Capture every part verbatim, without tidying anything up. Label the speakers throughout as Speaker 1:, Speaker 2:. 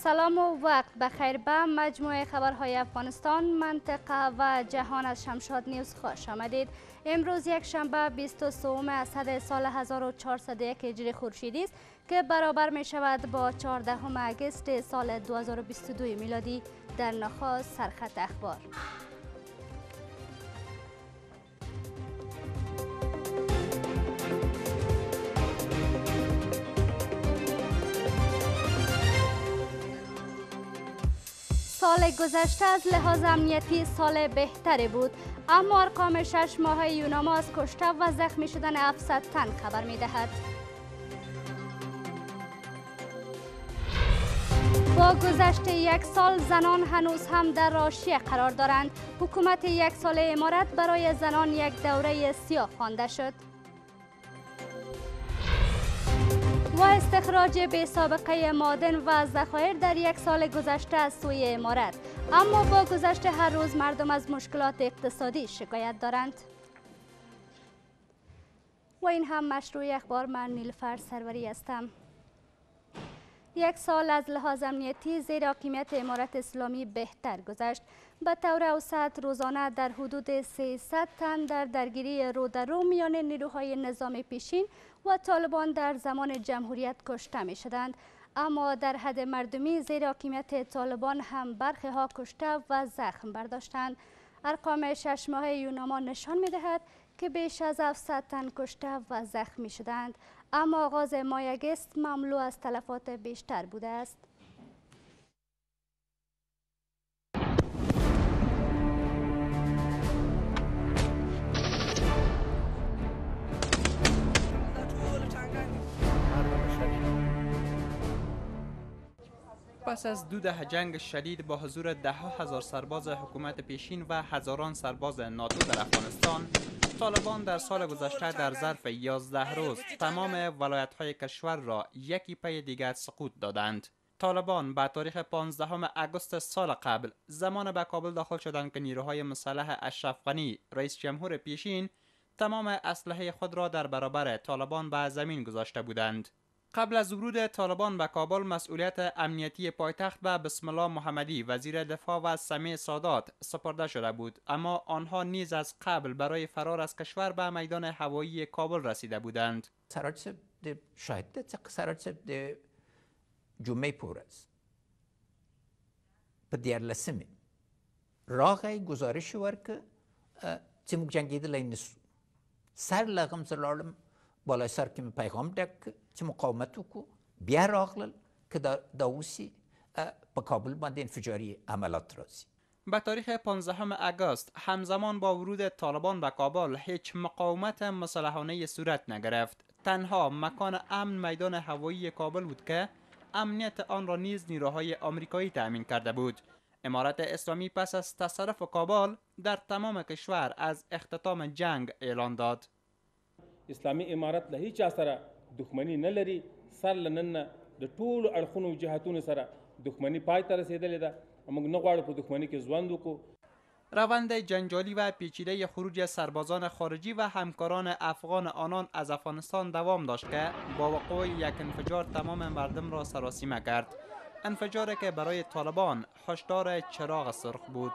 Speaker 1: سلام و وقت بخیر. به مجموعه خبرهای افغانستان منطقه و جهان از شمشاد نیوز خوش آمدید. امروز یک شنبه بیست و سوم اسد سال هزار و چهارصد و یک هجری خورشیدی است که برابر می شود با چهاردهم اگست سال دو هزار و بیست و دو میلادی. در نخست سرخط اخبار. سال گذشته از لحاظ امنیتی سال بهتری بود، اما ارقام شش ماهه یوناما از کشته و زخمی شدن هفتصد تن خبر می دهد. با گذشت یک سال زنان هنوز هم در حاشیه قرار دارند. حکومت یک ساله امارت برای زنان یک دوره سیاه خوانده شد. و استخراج بی سابقه معادن و ذخایر در یک سال گذشته از سوی امارت، اما با گذشت هر روز مردم از مشکلات اقتصادی شکایت دارند. و این هم مشروع اخبار. من نیلوفر سروری هستم. یک سال از لحاظ امنیتی زیر حاکمیت امارت اسلامی بهتر گذشت. به طور اوسط روزانه در حدود سیصد تن در درگیری رو در رو میان نیروهای نظام پیشین و طالبان در زمان جمهوریت کشته می شدند، اما در حد مردمی زیر حاکمیت طالبان هم برخی ها کشته و زخم برداشتند. ارقام شش ماهه یوناما نشان می دهد که بیش از هفتصد تن کشته و زخمی شدند، اما آغاز ماه اگست مملو از تلفات بیشتر بوده است.
Speaker 2: پس از دو دهه جنگ شدید با حضور ده ها هزار سرباز حکومت پیشین و هزاران سرباز ناتو در افغانستان، طالبان در سال گذشته در ظرف یازده روز تمام ولایت‌های کشور را یکی پی دیگر سقوط دادند. طالبان به تاریخ پانزدهم اگست سال قبل زمان به کابل داخل شدند که نیروهای مسلح اشرف غنی رئیس جمهور پیشین تمام اسلحه خود را در برابر طالبان به زمین گذاشته بودند. قبل از ورود طالبان به کابل مسئولیت امنیتی پایتخت به بسم الله محمدی وزیر دفاع و سمیع سادات سپرده شده بود، اما آنها نیز از قبل برای فرار از کشور به میدان هوایی کابل رسیده بودند.
Speaker 3: سراج شاهد ده سراج ده جمعه پورز په دیارلسمه راغی گزارش ورکه چې موږ جنګېدلی نسو. سر لغم زه لاړم بالای سر کې مې پیغام ډک چې مقاومت وکړو، بیا راغلل که دا اوسي په کابل باندې انفجاری عملات راځي.
Speaker 2: به تاریخ پانزدهم اگست همزمان با ورود طالبان به کابل هیچ مقاومت مسلحانه صورت نگرفت. تنها مکان امن میدان هوایی کابل بود که امنیت آن را نیز نیروهای آمریکایی تأمین کرده بود. امارت اسلامی پس از تصرف کابل در تمام کشور از اختتام جنگ اعلان داد.
Speaker 4: اسلامي امارت له هیچ سره دښمنی نه لري. سر لنن د ټولو اړخونو جهاتونو سره دښمنی پای ته رسیدلې ده. موږ نه غواړو په دښمنی کې ژوند وکړو.
Speaker 2: روند جنجالی و پیچیده خروج سربازان خارجی و همکاران افغان آنان از افغانستان دوام داشت که با وقوع یک انفجار تمام مردم را سراسیمه کرد. انفجاری که برای طالبان هشدار چراغ سرخ بود.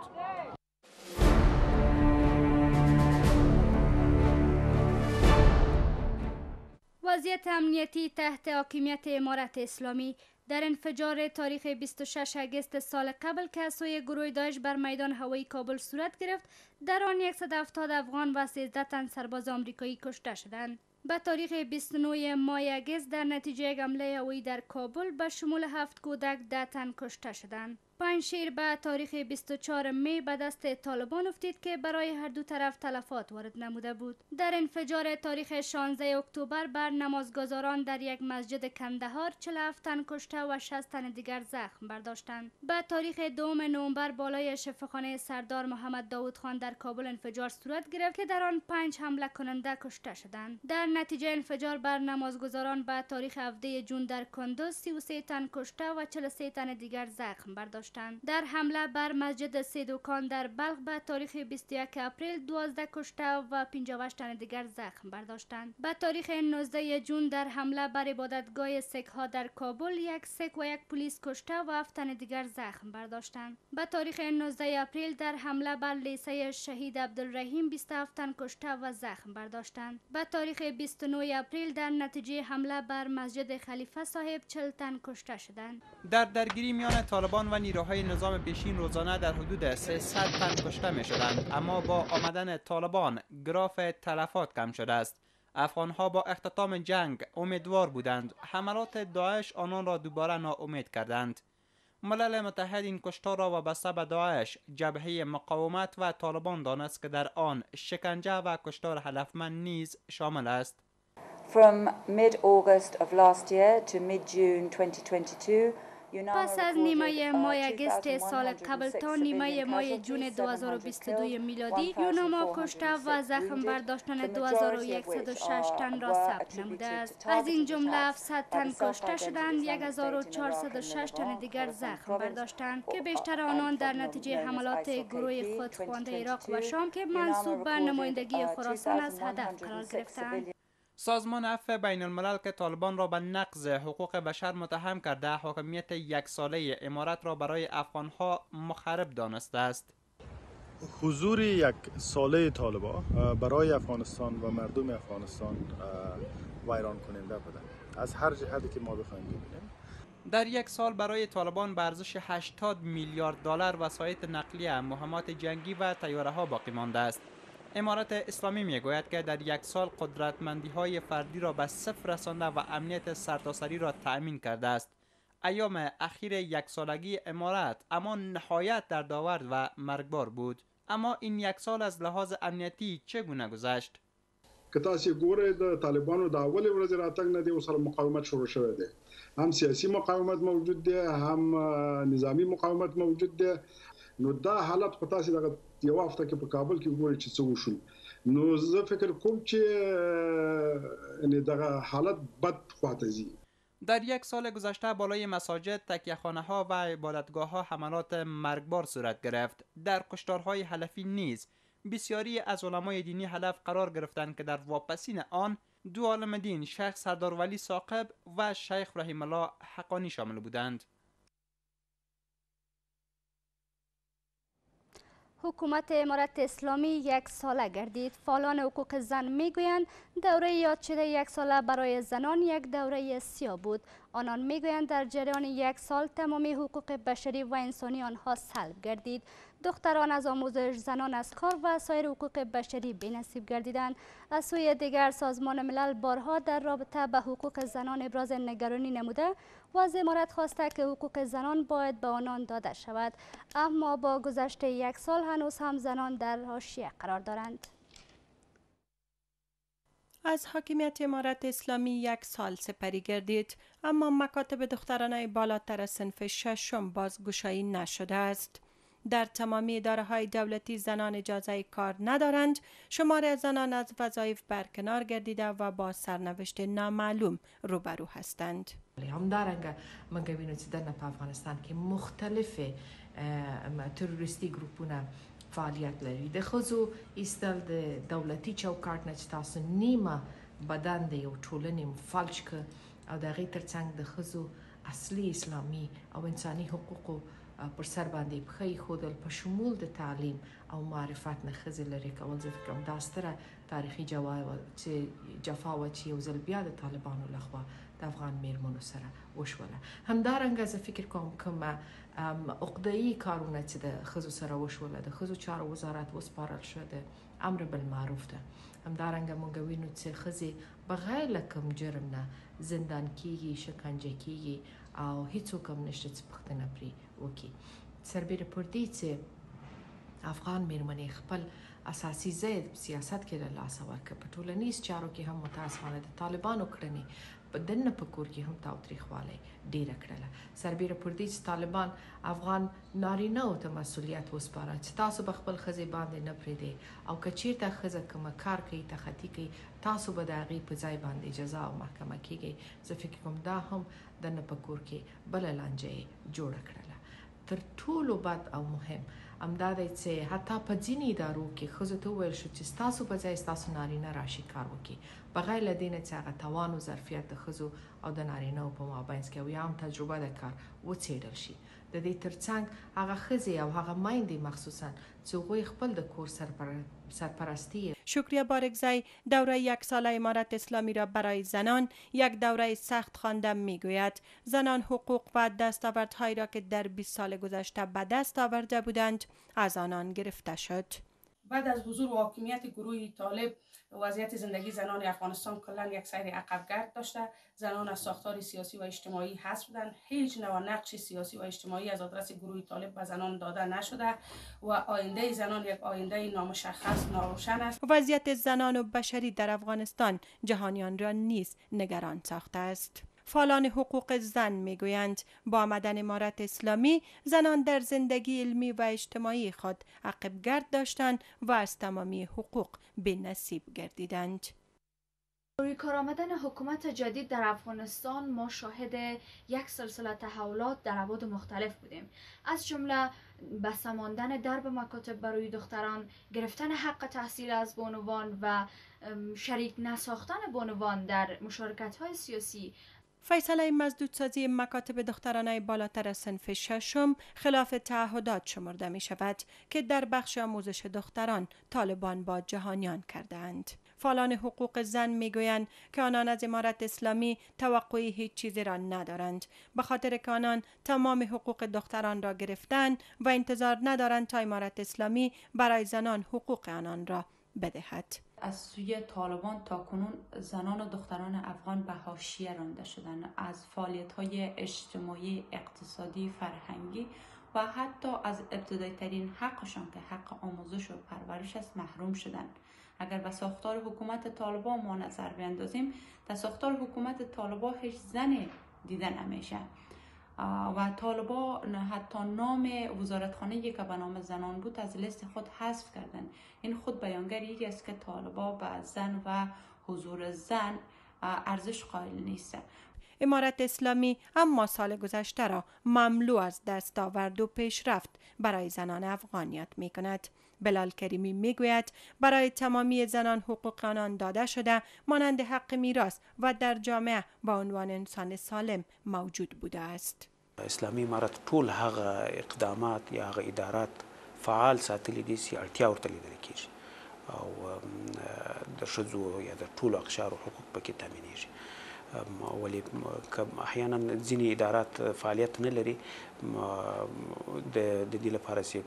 Speaker 1: وضعیت امنیتی تحت حاکمیت امارت اسلامی در انفجار تاریخ بیست و شش اگست سال قبل که از سوی گروه داعش بر میدان هوایی کابل صورت گرفت، در آن صد و هفتاد افغان و سیزده تن سرباز آمریکایی کشته شدند. به تاریخ بیست و نه ماه اگست در نتیجه یک حمله هوایی در کابل به شمول هفت کودک ده تن کشته شدند. پنجشیر به تاریخ بیست و چهارم می به دست طالبان افتید که برای هر دو طرف تلفات وارد نموده بود. در انفجار تاریخ شانزده اکتبر بر نمازگزاران در یک مسجد کندهار چهل و هفت تن کشته و شصت تن دیگر زخم برداشتند. به تاریخ دوم نوامبر بالای شفاخانه سردار محمد داود خان در کابل انفجار صورت گرفت که در آن پنج حمله کننده کشته شدند. در نتیجه انفجار بر نمازگزاران به تاریخ هفدهم ژوئن در کندوز سی و سه تن کشته و چهل و سه تن دیگر زخم برداشتند. داشتند. در حمله بر مسجد سیدوکان در بلخ به تاریخ بیست و یک اپریل دوازده کشته و پنجاه و هشت تن دیگر زخم برداشتند. به تاریخ نوزده جون در حمله بر عبادتگاه سیک ها در کابل یک سیک و یک پلیس کشته و هفت تن دیگر زخم برداشتند. به تاریخ نوزده اپریل در حمله بر لیسه شهید عبدالرحیم بیست و هفت تن کشته و زخم برداشتند. به تاریخ بیست و نه اپریل در نتیجه حمله بر مسجد خلیفه صاحب چهل تن کشته شدند.
Speaker 2: در درگیری میان طالبان و نیروهای نظام پیشین روزانه در حدود سیصد تن کشته می شدند، اما با آمدن طالبان گراف تلفات کم شده است. افغانها با اختتام جنگ امیدوار بودند. حملات داعش آنان را دوباره ناامید کردند. ملل متحد این کشتار را وابسته به داعش، جبهه مقاومت و طالبان دانست که در آن شکنجه و کشتار هدفمند نیز شامل است.
Speaker 5: From mid-August of last year to mid-June twenty twenty-two,
Speaker 1: پس از نیمه ماه اگست سال قبل تا نیمه ماه جون دو هزار و بیست و دو میلادی، یوناما کشته و زخم برداشتن دو هزار و صد و شش تن را ثبت نموده است. از این جمله هفتصد تن کشته شدند، هزار و چهارصد و شش تن دیگر زخم برداشتند که بیشتر آنان در نتیجه حملات گروه خودخوانده عراق و شام که منسوب به نمایندگی خراسان از هدف قرار گرفتند.
Speaker 2: سازمان عفو بین الملل که طالبان را به نقض حقوق بشر متهم کرده، حاکمیت یک ساله امارت را برای افغانها مخرب دانسته است.
Speaker 6: حضور یک ساله طالبان برای افغانستان و مردم افغانستان ویران کننده بوده از هر جهتی که ما بخوایم ببینیم.
Speaker 2: در یک سال برای طالبان به ارزش هشتاد میلیارد دلار وسایط نقلیه، مهمات جنگی و طیاره ها باقی مانده است. امارت اسلامی میگوید که در یک سال قدرتمندی های فردی را به صفر رسانده و امنیت سرتاسری را تأمین کرده است. ایام اخیر یک سالگی امارت اما نهایت در داورد و مرگبار بود. اما این یک سال از لحاظ امنیتی چگونه گذشت؟
Speaker 7: که تاسو ګورئ د طالبانو د اول ورځې راتګ نه دی سره مقاومت شروع شوی دی. هم سیاسي مقاومت موجود دی، هم نظامی مقاومت موجود دی. نو دا حالت په تاسو دغه یو هفته کې په کابل کې ګورئ چې څه وشول. نو زه فکر کوم چې یعنی دغه حالت بد خواته ځي.
Speaker 2: در یک سال گذشته بالای مساجد، تکیه‌خانه ها و عبادتگاه ها حملات مرگبار صورت گرفت. در کشتارهای حلفی نیز بسیاری از علمای دینی حلف قرار گرفتند که در واپسین آن دو عالم دین، شیخ سردار ولی ثاقب و شیخ رحیم الله حقانی شامل بودند.
Speaker 1: حکومت امارت اسلامی یک ساله گردید. فعالان حقوق زن میگویند دوره یاد شده یک ساله برای زنان یک دوره سیاه بود. آنان میگویند در جریان یک سال تمامی حقوق بشری و انسانی آنها سلب گردید. دختران از آموزش، زنان از کار و سایر حقوق بشری بی‌نصیب گردیدند. از سوی دیگر سازمان ملل بارها در رابطه به حقوق زنان ابراز نگرانی نموده و از امارت خواسته که حقوق زنان باید به آنان داده شود، اما با گذشت یک سال هنوز هم زنان در حاشیه قرار دارند.
Speaker 8: از حاکمیت امارت اسلامی یک سال سپری گردید، اما مکاتب دخترانه بالاتر صنف ششم بازگشایی نشده است. در تمامی اداره‌های دولتی زنان اجازه کار ندارند. شمار از زنان از وظایف برکنار گردیده و با سرنوشت نامعلوم روبرو هستند.
Speaker 9: همدارنګه موږ وینو چې دنه په افغانستان کې مختلف تروریستي ګروپونه فعالیت لري. د ښځو ایستل د دولتي چوکاټ نه چې تاسو نیمه بدن د یو ټولنې فلج که او د هغې ترڅنګ د ښځو اصلي اسلامي او انساني حقوقو پر سر باندې پښه ایښودل په شمول د تعلیم او معرفت نه ښځې لرې کول، زه فکر کوم دا ستره تاریخي جفا وه چې یو ځل بیا د طالبانو لخوا د افغان میرمنو سره وشوله. همدارنګه زه فکر کوم کومه عقده‌ایي کارونه چې د ښځو سره وشوله، د ښځو چارو وزارت وسپارل شو د امر بالمعروف ته. همدارنګه موږ وینو چې ښځې بغیر له کوم جرم نه زندان کیږي، شکنجه کیږي او هیڅوک هم نشته چې پوښتنه پرې وکړي. سربیره پر دې چې افغان میرمنې خپل اساسي ځای سیاست کې له لاسه ورکړ، په ټولنیز چارو کې هم متاسفانه د طالبانو کړنې په دننه په کور کې هم تاوتریخوالی ډیره کړله. سربیره پر دې چې طالبان افغان نارینهو ته مسؤلیت وسپاره چې تاسو به خپل ښځې باندې نه پرېږدئ او که چېرته ښځه کومه کار کوي، تخطي کوي، تاسو به د هغې په ځای باندې جزا او محکمه کیږئ. زه فکر کوم دا هم دننه په کور کې بله لانجه یې جوړه کړله. تر ټولو بد او مهم همدا دی چې حتی په ځینې ادارو کې ښځو ته وویل شو چې ستاسو په ځای ستاسو نارینه راشي کار وکړي، بغیر له دې نه چې هغه توان او ظرفیت د ښځو او د نارینهو په مابینځ کې او یا هم تجربه د کار وڅېړل شي. د دې ترڅنګ هغه ښځې او هغه میندې مخصوصا چې هغوی خپل د کور سرپرستی.
Speaker 8: شکریه بارگزی دوره یک ساله امارت اسلامی را برای زنان یک دوره سخت خوانده میگوید زنان حقوق و دستاوردهایی را که در بیست سال گذشته به دست آورده بودند از آنان گرفته شد.
Speaker 10: بعد از حضور و حاکمیت گروه طالب وضعیت زندگی زنان افغانستان کلا یک سیر عقبگرد داشته. زنان از ساختار سیاسی و اجتماعی حذف بودند. هیچ نوع نقش سیاسی و اجتماعی از آدرس گروه طالب به زنان داده نشده و آینده زنان یک آینده نامشخص ناروشن است.
Speaker 8: وضعیت زنان و بشری در افغانستان جهانیان را نیز نگران ساخته است. فعالان حقوق زن میگویند با آمدن امارت اسلامی زنان در زندگی علمی و اجتماعی خود عقبگرد داشتند و از تمامی حقوق بی نصیب گردیدند.
Speaker 11: روی کار آمدن حکومت جدید در افغانستان ما شاهد یک سلسله تحولات در ابعاد مختلف بودیم، از جمله بسته ماندن درب مکاتب برای دختران، گرفتن حق تحصیل از بانوان و شریک نساختن بانوان در مشارکت‌های سیاسی.
Speaker 8: فیصله مزدودسازی مکاتب دخترانه بالاتر از صنف ششم خلاف تعهدات شمرده می شود که در بخش آموزش دختران طالبان با جهانیان کردند. فعالان حقوق زن می گویند که آنان از امارت اسلامی توقعی هیچ چیزی را ندارند، به خاطر که آنان تمام حقوق دختران را گرفتند و انتظار ندارند تا امارت اسلامی برای زنان حقوق آنان را بدهد.
Speaker 12: از سوی طالبان تاکنون زنان و دختران افغان به حاشیه رانده شدند، از فعالیت‌های اجتماعی، اقتصادی، فرهنگی و حتی از ابتدایی ترین حقشان که حق آموزش و پرورش است محروم شدند. اگر به ساختار حکومت طالبان ما نظر بیندازیم، در ساختار حکومت طالبان هیچ زنی دیده نمیشه و طالبان حتی نام وزارتخانه‌ای که به نام زنان بود از لیست خود حذف کردند. این خود بیانگر است که طالبان به زن و حضور زن ارزش قائل نیست.
Speaker 8: امارت اسلامی اما سال گذشته را مملو از دستاورد و پیشرفت برای زنان افغانیت می کند. بلال کریمی می گوید برای تمامی زنان حقوق آنان داده شده مانند حق میراث و در جامعه با عنوان انسان سالم موجود بوده است.
Speaker 13: اسلامي امارت ټول هغه اقدامات یا هغه ادارات فعال ساتلي دي چې اړتیا ورته لیدل کېږي او د ښځو یا د ټولو اقشارو حقوق پکې تامینېږي. ولې احیانا ځینې ادارات فعالیت نه لري د دې لپاره چې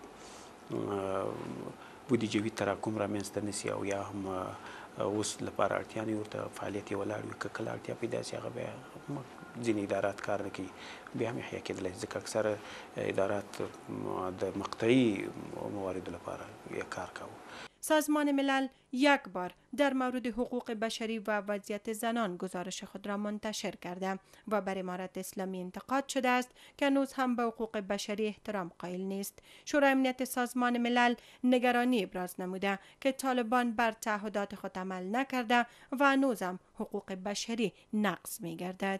Speaker 13: بودیجوي تراکم رامنځته نشي او یا هم اوس لپاره اړتیا نه ورته فعالیت یې ولاړ وي، که کله اړتیا پیدا شي هغه بیا ځینې ادارات کار نه کوي، بیا هم احیا کېدلی شي ځکه اکثره ادارات د مقطعي مواردو لپاره یې کار کوي.
Speaker 8: سازمان ملل یک بار در مورد حقوق بشری و وضعیت زنان گزارش خود را منتشر کرده و بر امارت اسلامی انتقاد شده است که هنوز هم به حقوق بشری احترام قائل نیست. شورای امنیت سازمان ملل نگرانی ابراز نموده که طالبان بر تعهدات خود عمل نکرده و هنوز هم حقوق بشری نقض می گردد.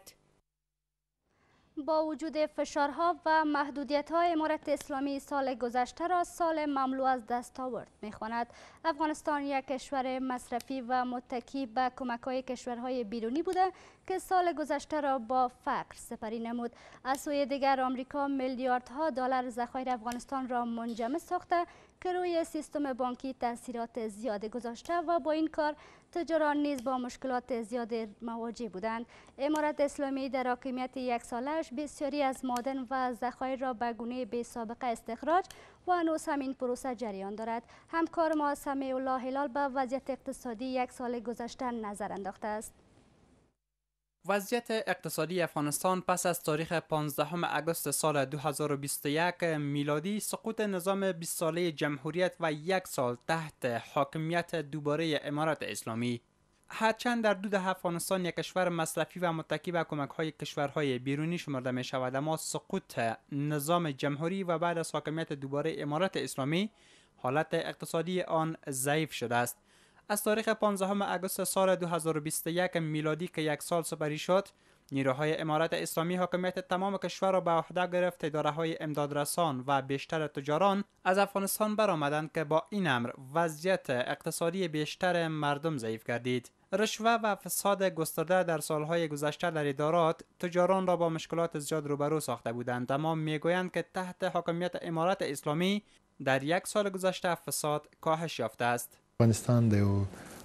Speaker 1: با وجود فشارها و محدودیت‌های امارت اسلامی سال گذشته را سال مملو از دستاورد می‌خواند. افغانستان یک کشور مصرفی و متکی به کمک‌های کشورهای بیرونی بوده که سال گذشته را با فقر سپری نمود. از سوی دیگر آمریکا میلیاردها دلار ذخایر افغانستان را منجمد ساخته که روی سیستم بانکی تاثیرات زیاد گذاشته و با این کار تجاران نیز با مشکلات زیاد مواجه بودند. امارت اسلامی در حاکمیت یک سالش بسیاری از معادن و ذخایر را به گونه بی سابقه استخراج و هنوز همین پروسه جریان دارد. همکار ما سمیع الله هلال به وضعیت اقتصادی یک سال گذشته نظر انداخته است.
Speaker 2: وضعیت اقتصادی افغانستان پس از تاریخ پانزدهم اگست سال دو هزار و بیست و یک میلادی، سقوط نظام بیست ساله جمهوریت و یک سال تحت حاکمیت دوباره امارت اسلامی، هرچند در دو دهه افغانستان یک کشور مصرفی و متکی به کمک‌های کشورهای بیرونی شمرده می شود، اما سقوط نظام جمهوری و بعد از حاکمیت دوباره امارت اسلامی حالت اقتصادی آن ضعیف شده است. از تاریخ پانزدهم اگست سال دو هزار و بیست و یک میلادی که یک سال سپری شد، نیروهای امارت اسلامی حاکمیت تمام کشور را به عهده گرفت. اداره‌های امدادرسان و بیشتر تجاران از افغانستان برآمدند که با این امر وضعیت اقتصادی بیشتر مردم ضعیف گردید. رشوه و فساد گسترده در سالهای گذشته در ادارات تجاران را با مشکلات زیاد روبرو ساخته بودند، اما میگویند که تحت حاکمیت امارت اسلامی در یک سال گذشته فساد کاهش یافته است.
Speaker 14: افغانستان د یو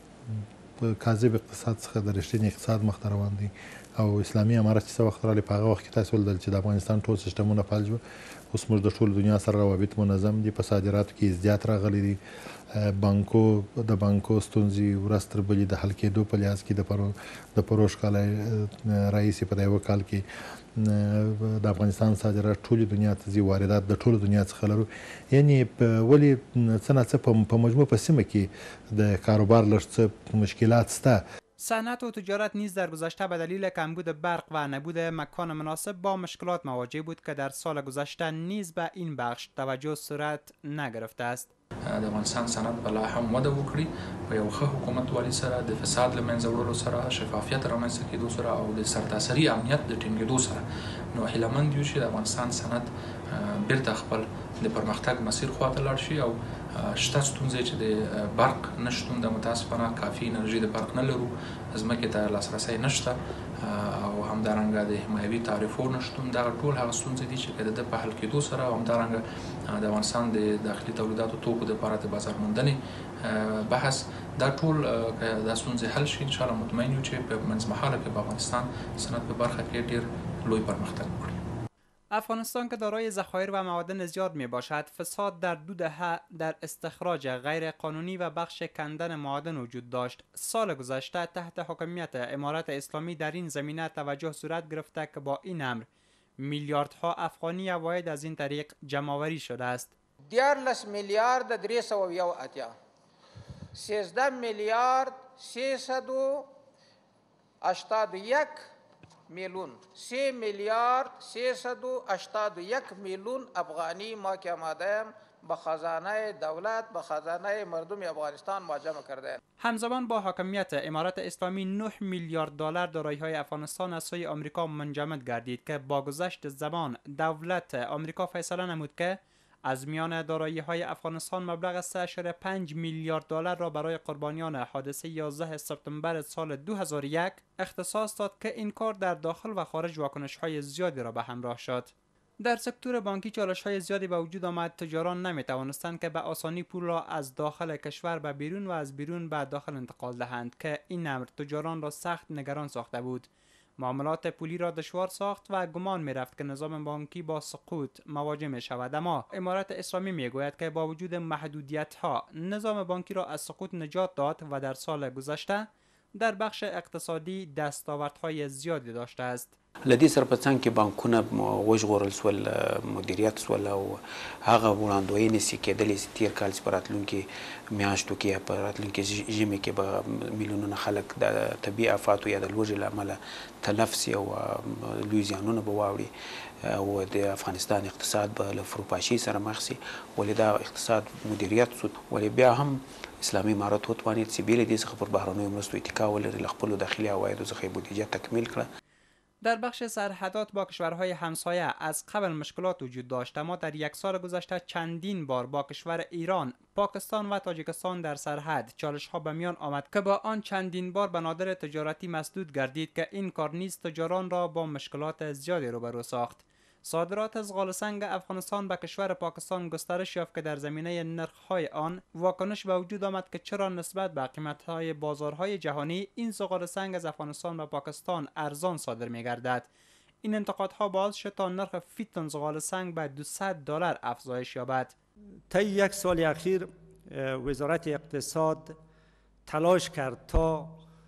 Speaker 14: کاذب اقتصاد څخه د رښتیني اقتصاد مخ ته روان دی او اسلامي امارت چې څه وخت راغلی په هغه وخت کې تاسو ولیدل چې د افغانستان ټول سیستمونه فلج وو. اوس موږ د ټولو دنیا سره روابط منظم دي، په صادراتو کې ازدیات راغلی دی، بانکو د بانکو ستونزې ورځ تر بلې د حل کېدو په لحاظ کې د پرو د پروش کال راهیسې په یوه کال کې د افغانستان صادرات ټولې دنیا ته ځي، واردات د ټولو دنیا څخه لرو. یعنې ولې څه نه څه په مجموع په سیمه کې د کاروبار لږ څه مشکلات شته.
Speaker 2: صنعت و تجارت نیز در گذشته به دلیل کمبود برق و نبود مکان مناسب با مشکلات مواجه بود که در سال گذشته نیز به این بخش توجه صورت نگرفته است.
Speaker 15: د افغانستان صنعت به لا هم وده وکړي په یو ښه حکومت والي سره، د فساد له منځه وړلو سره، شفافیت رامنځته کېدو سره او د سرتاسري امنیت د ټینګېدو سره. نو هیلهمند یو چې د افغانستان صنعت بیرته خپل د پرمختګ مسیر خواته لاړ شي او شته ستونزې چې د برق نشتون د متاسفانه کافي انرژي د برق نه لرو، ځمکې ته لاسرسی نشته او همدارنګه د حمایوي تعرفو نشتون، دغه ټول هغه ستونزې دي چې د په حل کېدو سره او همدارنګه د افغانستان د داخلي تولیداتو توکو لپاره د بازار موندنې بحث دا ټول د ستونزې حل شي. ان شاء الله مطمئن یو چې په منځمهاله کې په افغانستان صنعت په برخه کې ډېر لوی پرمختګ وکړي.
Speaker 2: افغانستان که دارای ذخایر و معادن زیاد می باشد، فساد در دو دهه در استخراج غیر قانونی و بخش کندن معادن وجود داشت. سال گذشته تحت حاکمیت امارت اسلامی در این زمینه توجه صورت گرفته که با این امر میلیاردها افغانی عواید از این طریق جمع‌آوری شده است.
Speaker 16: دیارلس میلیارد درې سوه یو اتیا سیزده میلیارد سیصد و هشتاد و یک میلیون سه میلیارد سیصد و هشتاد و یک میلیون افغانی ما که آماده به خزانه دولت به خزانه مردم افغانستان مجمع کرده.
Speaker 2: همزمان با حاکمیت امارت اسلامی نه میلیارد دلار دارایی‌های افغانستان از سوی آمریکا منجمد گردید که با گذشت زمان دولت آمریکا فیصله نمود که از میان دارایی‌های افغانستان مبلغ سه ممیز پنج میلیارد دلار را برای قربانیان حادثه یازده سپتامبر سال دو هزار و یک اختصاص داد که این کار در داخل و خارج واکنش‌های زیادی را به همراه شد. در سکتور بانکی چالش‌های زیادی به وجود آمد. تجاران نمی‌توانستند که به آسانی پول را از داخل کشور به بیرون و از بیرون به داخل انتقال دهند که این امر تجاران را سخت نگران ساخته بود. معاملات پولی را دشوار ساخت و گمان می رفت که نظام بانکی با سقوط مواجه می شود، اما امارت اسلامی می گوید که با وجود محدودیت ها نظام بانکی را از سقوط نجات داد و در سال گذشته در بخش اقتصادی دستاوردهای زیادی داشته است.
Speaker 13: لدې سره په څنګ کې بانکونه وژغورل سول، مدیریت سول او هغه وړاندوینې چې کېدلې چې تېر کال چې په راتلونکي میاشتو کې یا په راتلونکي ژمي کې به میلیونونه خلک د طبیعي آفاتو یا د لوږې له امله تلف سي او لوی زیانونه به واوړي او د افغانستان اقتصاد به له فروپاشي سره مخ سي. ولې دا اقتصاد مدیریت سو، ولې بیا هم اسلامي امارت وتوانید چې بې له دې څخه پر بهرنیو مرستو اتکا ولري، له خپلو داخلي عوایدو څخه یې بودیجه تکمیل کړه.
Speaker 2: در بخش سرحدات با کشورهای همسایه از قبل مشکلات وجود داشت، اما در یک سال گذشته چندین بار با کشور ایران، پاکستان و تاجیکستان در سرحد چالش‌ها به میان آمد که با آن چندین بار بنادر تجارتی مسدود گردید که این کار نیز تجاران را با مشکلات زیادی روبرو ساخت. صادرات از غالسنگ افغانستان به کشور پاکستان گسترش یافت که در زمینه نرخ‌های آن واکنش به وجود آمد که چرا نسبت به قیمت‌های بازارهای جهانی این غالسنگ از افغانستان به پاکستان ارزان صادر می‌گردد. این انتقادها باعث شد تا نرخ فی تن غالسنگ به دویست دلار افزایش یابد.
Speaker 17: طی یک سال اخیر وزارت اقتصاد تلاش کرد تا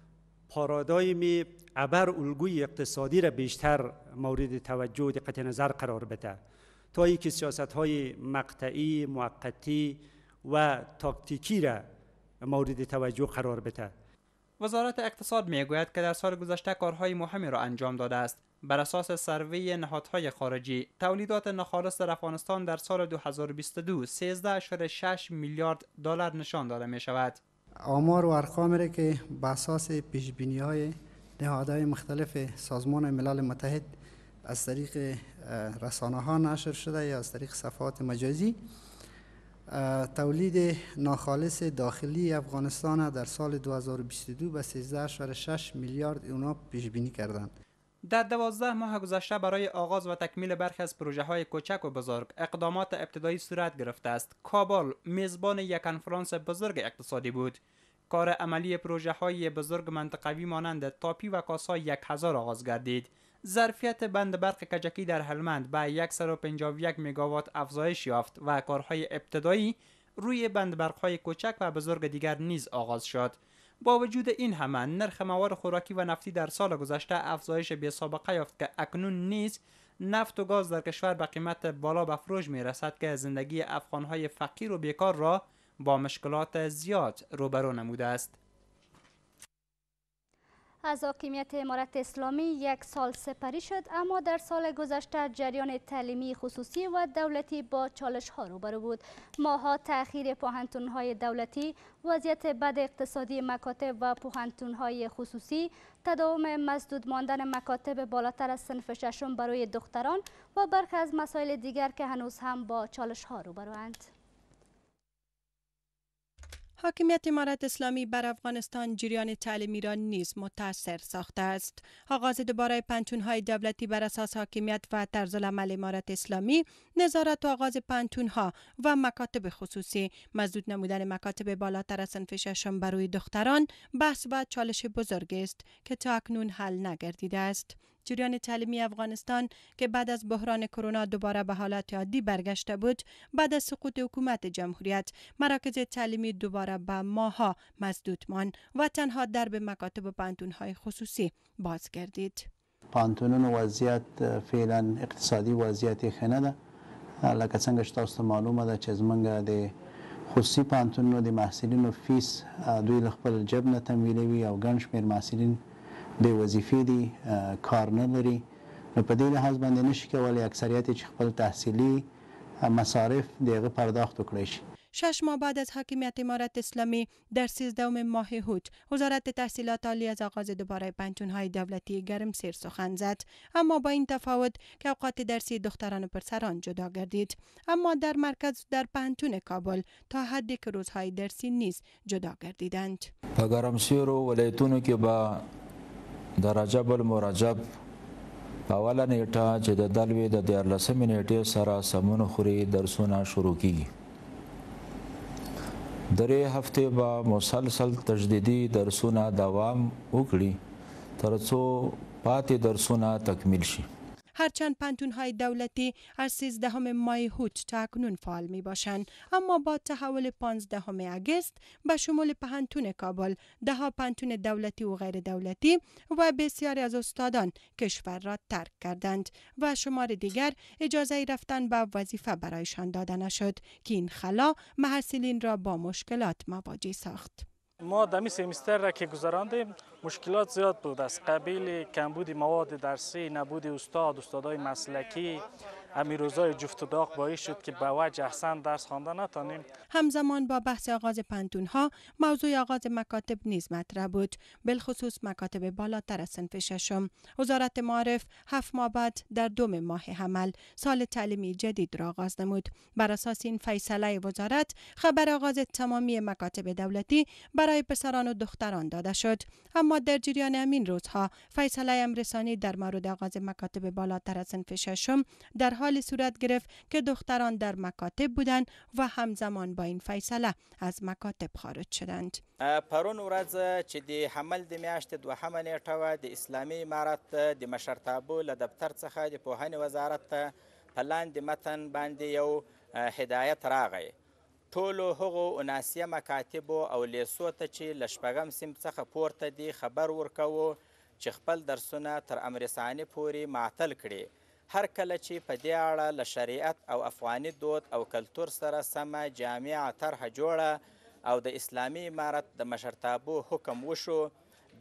Speaker 17: پارادایم ابر الگوی اقتصادی را بیشتر مورد توجه و دقت نظر قرار بده تا اینکه سیاست‌های مقطعی، موقتی و تاکتیکی را مورد توجه قرار بده.
Speaker 2: وزارت اقتصاد میگوید که در سال گذشته کارهای مهمی را انجام داده است. بر اساس سروی نهادهای خارجی، تولیدات ناخالص در افغانستان در سال دو هزار و بیست و دو سیزده ممیز شش میلیارد دلار نشان داده می شود.
Speaker 18: آمار و ارقام را که بر اساس پیش‌بینی‌های نهادهای مختلف سازمان ملل متحد از طریق رسانه ها نشر شده یا از طریق صفحات مجازی تولید ناخالص داخلی افغانستان در سال دو هزار و بیست و دو به سیزده ممیز شش میلیارد اونا پیش بینی کردند.
Speaker 2: در دوازده ماه گذشته برای آغاز و تکمیل برخی از پروژه های کوچک و بزرگ اقدامات ابتدایی صورت گرفته است. کابل میزبان یک کنفرانس بزرگ اقتصادی بود. کار عملی پروژه های بزرگ منطقوی مانند تاپی و کاسا یک هزار آغاز گردید. ظرفیت بند برق کجکی در هلمند به صد و پنجاه و یک مگاوات افزایش یافت و کارهای ابتدایی روی بند برق‌های کوچک و بزرگ دیگر نیز آغاز شد. با وجود این همه نرخ مواد خوراکی و نفتی در سال گذشته افزایش بی‌سابقه یافت که اکنون نیز نفت و گاز در کشور به قیمت بالا به فروش می رسد که زندگی افغان‌های فقیر و بیکار را با مشکلات زیاد روبرو نموده است.
Speaker 1: از حاکمیت امارت اسلامی یک سال سپری شد، اما در سال گذشته جریان تعلیمی خصوصی و دولتی با چالش ها روبرو بود. ماها تأخیر پوهنتون های دولتی، وضعیت بد اقتصادی مکاتب و پوهنتون های خصوصی، تداوم مسدود ماندن مکاتب بالاتر از صنف ششم برای دختران و برخی از مسائل دیگر که هنوز هم با چالش ها روبروند.
Speaker 8: حاکمیت امارت اسلامی بر افغانستان جریان تعلیمی را نیز متاثر ساخته است. آغاز دوباره پنتون‌های دولتی بر اساس حاکمیت و طرزالعمل امارت اسلامی، نظارت و آغاز پنتون‌ها و مکاتب خصوصی، مسدود نمودن مکاتب بالاتر از صنف ششم برای دختران، بحث و چالش بزرگ است که تا اکنون حل نگردیده است. جریان تعلیمی افغانستان که بعد از بحران کرونا دوباره به حالت عادی برگشته بود، بعد از سقوط حکومت جمهوریت مراکز تعلیمی دوباره به ماها مسدود ماند و تنها درب مکاتب و پانتون‌های خصوصی باز گردید.
Speaker 19: پانتونون وضعیت فعلا اقتصادي وضعیت ښه نه ده، لکه څنګه چې تاسو ته معلومه ده چې زمونږ د خصوصي پانتونونو د محصلینو فیس دوی له خپل جب نه تمویلوي او ګڼ شمېر محصلین بې وظیفې دي، کار نه لري. نو په دې لحاظ باندې نشي کولی اکثریت چې خپل تحصیلي مصارف د هغه پرداخت وکړی شي.
Speaker 8: شش ماه بعد از حاکمیت امارت اسلامی در سیزدهم ماه هوت، وزارت تحصیلات عالی از آغاز دوباره پنتون‌های دولتی گرمسیر سخن زد، اما با این تفاوت که اوقات درسی دختران و پسران جدا گردید. اما در مرکز در پنتون کابل تا حدی که روزهای درسی نیز جدا گردیدند.
Speaker 20: په ګرمسیرو ولایتونو کې به د رجب المرجب په اوله نیټه چې د دلوي د دیارلسمې نیټې سره سمون خوري درسونه شروع کیږي. درې هفتې به مسلسل تجدیدي درسونه دوام وکړي تر څو پاتې درسونه تکمیل شي.
Speaker 8: هرچند پنتون‌های دولتی از سیزدهم ماه هوت تا اکنون فعال می باشند، اما با تحول پانزدهم اگست به شمول پنتون کابل، ده ها پنتون دولتی و غیر دولتی و بسیاری از استادان کشور را ترک کردند و شمار دیگر اجازه رفتن به وظیفه برایشان داده نشد که این خلا محصلین را با مشکلات مواجه ساخت.
Speaker 21: ما دمی سمیستر را که گذراندیم مشکلات زیاد بود، از قبیل کمبود مواد درسی، نبود استاد، استادای مسلکی، همین روزای جفت و داغ باعث شد که به وجه احسن درس خوانده نتانیم.
Speaker 8: همزمان با بحث آغاز پنتون ها، موضوع آغاز مکاتب نیز مطرح بود، بالخصوص مکاتب بالاتر از صنف ششم. وزارت معارف هفت ماه بعد در دوم ماه حمل سال تعلیمی جدید را آغاز نمود. بر اساس این فیصله وزارت خبر آغاز تمامی مکاتب دولتی برای پسران و دختران داده شد، اما در جریان همین روزها فیصله امرسانی در مورد آغاز مکاتب بالاتر از صنف ششم در حال صورت گرفت که دختران در مکاتب بودند و همزمان با این فیصله از مکاتب خارج شدند.
Speaker 22: پرون ورځ چې د حمل د میاشتې دوهمه نیټه وه، د اسلامي امارت د مشرتابه له دفتر څخه د پوهنې وزارت ته په لاندې متن باندې یو هدایت راغی. ټولو هغو اناسیه مکاتبو او لیسو ته چې له شپږم صنف څخه پورته دي خبر ورکوو چې خپل درسونه تر امرسانې پورې معطل کړي. هر کله چې په دې اړه له شریعت او افغاني دود او کلتور سره سمه جامعه طرحه جوړه او د اسلامي امارت د مشرتابه حکم وشو،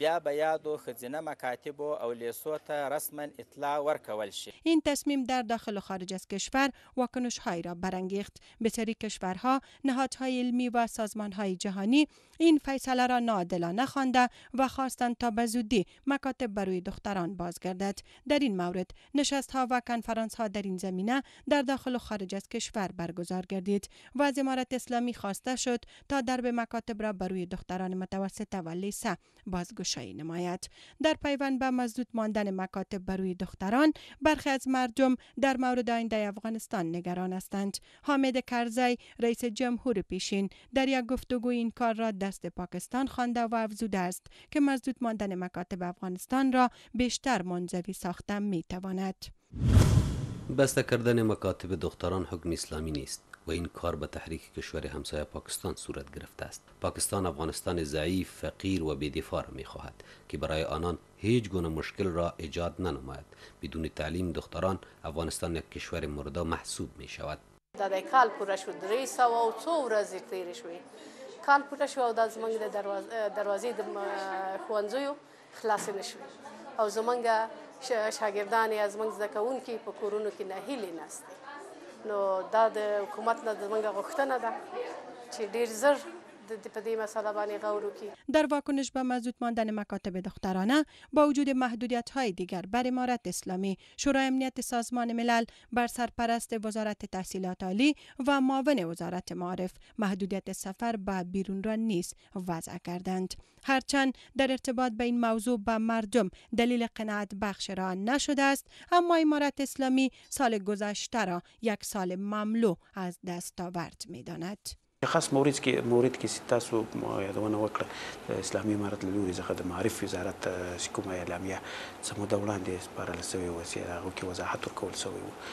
Speaker 22: بیا به یادو ښځینه مکاتبو او لیسو ته رسما اطلاع ورکول شي.
Speaker 8: این تصمیم در داخل و خارج از کشور واکنش‌هایی را برانگیخت. بسیاری کشورها، نهادهای علمی و سازمان‌های جهانی این فیصله را ناعادلانه خوانده و خواستند تا به زودی مکاتب برای دختران بازگردد. در این مورد نشست‌ها و کنفرانس‌ها در این زمینه در داخل و خارج از کشور برگزار گردید و از امارت اسلامی خواسته شد تا درب مکاتب را برای دختران متوسطه و لیسه بازگشایی نماید. در پیوند به مسدود ماندن مکاتب برای دختران، برخی از مردم در مورد آینده افغانستان نگران هستند. حامد کرزی، رئیس جمهور پیشین، در یک گفتگو این کار را دست پاکستان خوانده و افزوده است که مسدود ماندن مکاتب افغانستان را بیشتر منزوی ساخته می تواند.
Speaker 3: بسته کردن مکاتب دختران حکم اسلامی نیست و این کار به تحریک کشور همسایه پاکستان صورت گرفته است. پاکستان افغانستان ضعیف، فقیر و بی‌دفاع را می‌خواهد که برای آنان هیچ گونه مشکل را ایجاد ننماید. بدون تعلیم دختران افغانستان یک کشور مرده محسوب می‌شود.
Speaker 4: دا کال پوره شد، درې سوه او څو ورځې تېرې شوې. کال پوره شو او دا زموږ د دروازې د ښوونځیو خلاصې نه شوې او زموږ شاګردان یې زموږ زده کوونکي په کورونو کې ناهیلې ناست دي. نو دا د حکومت نه زموږ غوښتنه ده چې ډېر زر په دې مسئله باندې غور وکړي.
Speaker 8: در واکنش به مسدود ماندن مکاتب دخترانه با وجود محدودیت‌های دیگر بر امارت اسلامی، شورای امنیت سازمان ملل بر سرپرست وزارت تحصیلات عالی و معاون وزارت معارف محدودیت سفر به بیرون را نیز وضع کردند. هرچند در ارتباط به این موضوع به مردم دلیل قناعت بخش را نشده است، اما امارت اسلامی سال گذشته را یک سال مملو از دستاورد می‌داند.
Speaker 13: خاص مورد کې مورد کې تاسو یادونه وکړه اسلامي امارت له لوري څخه د معرف وزارت کومه اعلامیه سموده وړاندې سپارل شوې وه چې هغه کې وضاحت ورکول شوی و.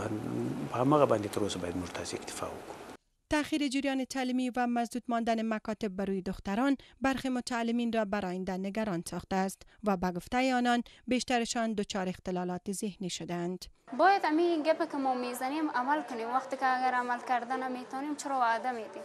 Speaker 13: په هماغه باندې تر اوسه باید مرتضی اکتفا وکړو.
Speaker 8: تأخیر جریان تعلیمی و مسدود ماندن مکاتب برای دختران برخی متعلمین را بر آینده نگران ساخته است و به گفته آنان بیشترشان دچار اختلالات ذهنی شدند.
Speaker 23: باید همین گپی که ما میزنیم عمل کنیم. وقتی که اگر عمل کرده نمیتونیم چرا وعده میدیم؟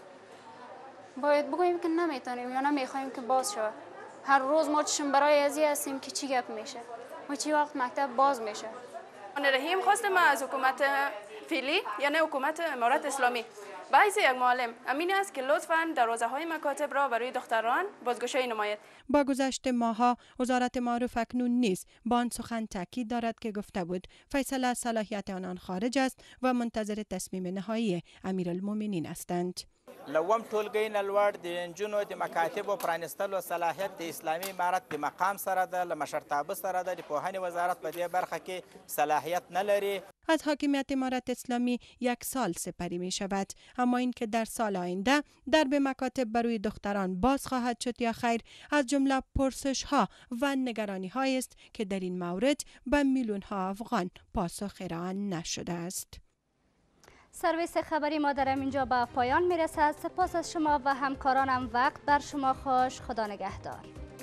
Speaker 23: باید بگوییم که نمیتونیم یا نمیخوایم که باز شود. هر روز ما چشم برای ازی هستیم که چی گپ میشه و چی وقت مکتب باز میشه.
Speaker 24: من رحیم خواستم از حکومت فعلی یعنی حکومت امارت اسلامی بعضی یک معلم امین است که لطفاً دروازه های مکاتب را برای دختران بازگشایی نماید.
Speaker 8: با گذشت ماها وزارت معارف اکنون نیز با آن سخن تاکید دارد که گفته بود فیصله از صلاحیت آنان خارج است و منتظر تصمیم نهایی امیرالمؤمنین هستند.
Speaker 22: لوم ټولګي نه لوړ د نجونو د مکاتبو پرانیستلو صلاحیت د اسلامي امارت د مقام سره ده، له مشرتابه سره ده. د پوهنې وزارت په دې برخه کې صلاحیت نه لري.
Speaker 8: از حاکمیت امارت اسلامی یک سال سپری می شود، اما این که در سال آینده درب مکاتب برای دختران باز خواهد شد یا خیر از جمله پرسش ها و نگرانی هایی است که در این مورد به میلیون ها افغان پاسخ ارائه نشده است.
Speaker 1: سرویس خبری ما در اینجا به پایان می رسد. سپاس از شما و همکارانم. وقت بر شما خوش. خدا نگهدار.